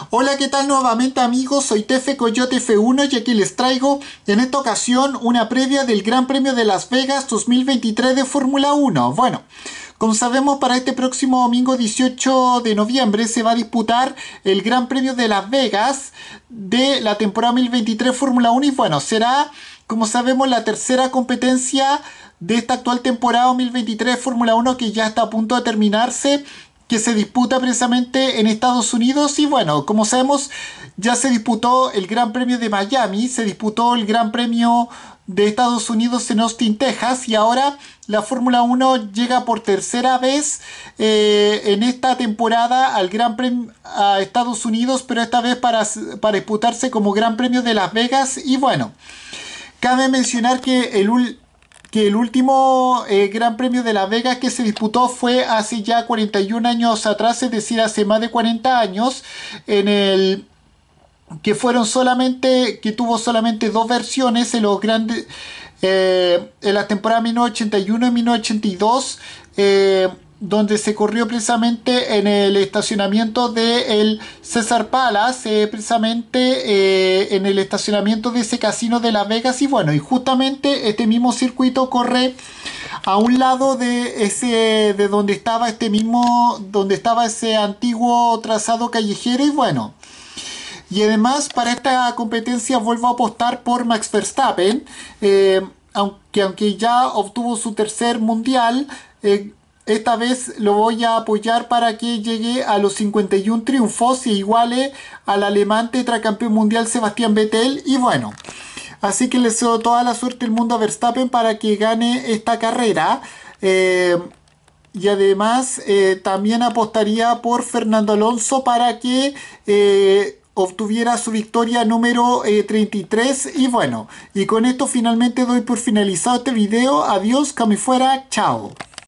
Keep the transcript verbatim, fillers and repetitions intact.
Hola, ¿qué tal nuevamente amigos? Soy Tefe Coyote F uno y aquí les traigo en esta ocasión una previa del Gran Premio de Las Vegas dos mil veintitrés de Fórmula uno. Bueno, como sabemos, para este próximo domingo dieciocho de noviembre se va a disputar el Gran Premio de Las Vegas de la temporada dos mil veintitrés Fórmula uno y bueno, será, como sabemos, la tercera competencia de esta actual temporada dos mil veintitrés Fórmula uno que ya está a punto de terminarse, que se disputa precisamente en Estados Unidos. Y bueno, como sabemos, ya se disputó el Gran Premio de Miami, se disputó el Gran Premio de Estados Unidos en Austin, Texas, y ahora la Fórmula uno llega por tercera vez eh, en esta temporada al Gran Premio a Estados Unidos, pero esta vez para, para disputarse como Gran Premio de Las Vegas. Y bueno, cabe mencionar que el que el último eh, Gran Premio de Las Vegas que se disputó fue hace ya cuarenta y un años atrás, es decir, hace más de cuarenta años, en el que fueron solamente, que tuvo solamente dos versiones en los grandes, eh, en la temporada mil novecientos ochenta y uno y mil novecientos ochenta y dos, eh, donde se corrió precisamente en el estacionamiento del César Palace, eh, precisamente eh, en el estacionamiento de ese casino de Las Vegas. Y bueno, y justamente este mismo circuito corre a un lado de ese, de donde estaba este mismo, donde estaba ese antiguo trazado callejero. Y bueno, y además para esta competencia vuelvo a apostar por Max Verstappen, eh, aunque, aunque ya obtuvo su tercer mundial, eh, esta vez lo voy a apoyar para que llegue a los cincuenta y un triunfos y iguale al alemán tetracampeón mundial Sebastián Vettel. Y bueno, así que le deseo toda la suerte del mundo a Verstappen para que gane esta carrera. Eh, y además eh, también apostaría por Fernando Alonso para que eh, obtuviera su victoria número eh, treinta y tres. Y bueno, y con esto finalmente doy por finalizado este video. Adiós, que me fuera, chao.